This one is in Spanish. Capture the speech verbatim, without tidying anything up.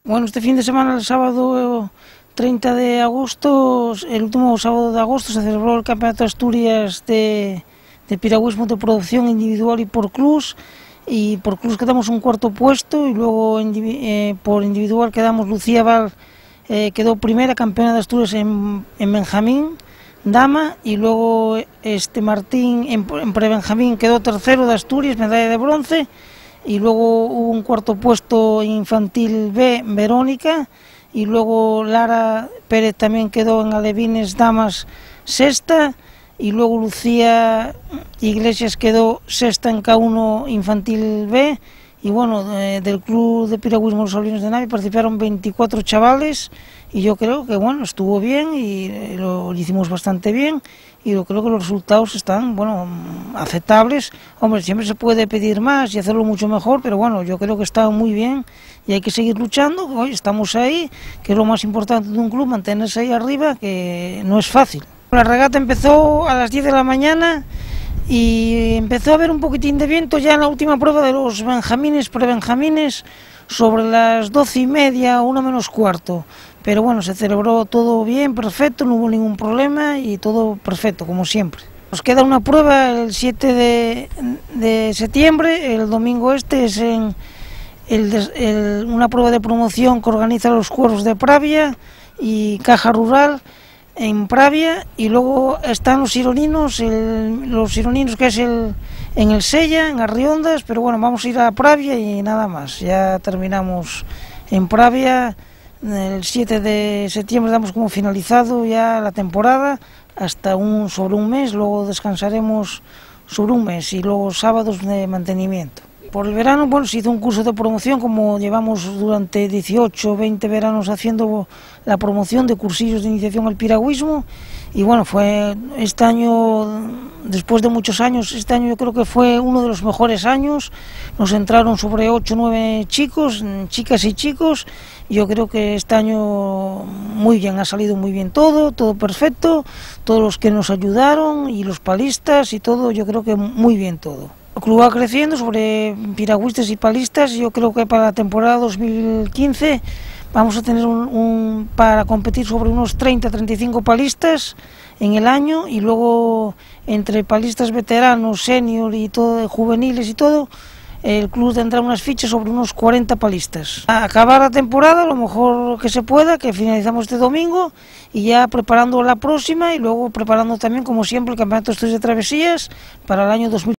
Bueno, este fin de semana, el sábado treinta de agosto, el último sábado de agosto, se celebró el Campeonato de Asturias de, de piragüismo de producción individual y por clubs, y por clubs quedamos un cuarto puesto, y luego eh, por individual quedamos Lucía Val, eh, quedó primera campeona de Asturias en, en Benjamín, dama, y luego este Martín en, en pre-Benjamín quedó tercero de Asturias, medalla de bronce. Y luego hubo un cuarto puesto infantil B, Verónica, y luego Lara Pérez también quedó en alevines damas sexta, y luego Lucía Iglesias quedó sexta en K uno infantil B, y bueno, de, del Club de Piragüismo Los Solinos de Navia participaron veinticuatro chavales, y yo creo que bueno, estuvo bien y lo, lo hicimos bastante bien, y yo creo que los resultados están, bueno, aceptables. Hombre, siempre se puede pedir más y hacerlo mucho mejor, pero bueno, yo creo que está muy bien y hay que seguir luchando. Hoy estamos ahí, que es lo más importante de un club, mantenerse ahí arriba, que no es fácil. La regata empezó a las diez de la mañana y empezó a haber un poquitín de viento ya en la última prueba de los benjamines, pre-benjamines, sobre las doce y media, una menos cuarto. Pero bueno, se celebró todo bien, perfecto, no hubo ningún problema y todo perfecto, como siempre. Nos queda una prueba el siete de septiembre, el domingo este es en el, el, una prueba de promoción que organiza los Cuervos de Pravia y Caja Rural en Pravia, y luego están los Ironinos, el, los Ironinos que es el, en el Sella, en Arriondas, pero bueno, vamos a ir a Pravia y nada más, ya terminamos en Pravia. El siete de septiembre damos como finalizado ya la temporada hasta un, sobre un mes, luego descansaremos sobre un mes y luego sábados de mantenimiento. Por el verano, bueno, se hizo un curso de promoción, como llevamos durante dieciocho, veinte veranos haciendo la promoción de cursillos de iniciación al piragüismo, y bueno, fue este año, después de muchos años, este año yo creo que fue uno de los mejores años. Nos entraron sobre ocho o nueve chicos, chicas y chicos, y yo creo que este año muy bien, ha salido muy bien todo, todo perfecto, todos los que nos ayudaron y los palistas y todo, yo creo que muy bien todo. El club va creciendo sobre piragüistas y palistas. Yo creo que para la temporada dos mil quince vamos a tener un, un para competir sobre unos treinta a treinta y cinco palistas en el año, y luego entre palistas veteranos, senior y todo, juveniles y todo, el club tendrá unas fichas sobre unos cuarenta palistas. A acabar la temporada lo mejor que se pueda, que finalizamos este domingo, y ya preparando la próxima, y luego preparando también, como siempre, el Campeonato de Asturias de Travesías para el año dos mil quince.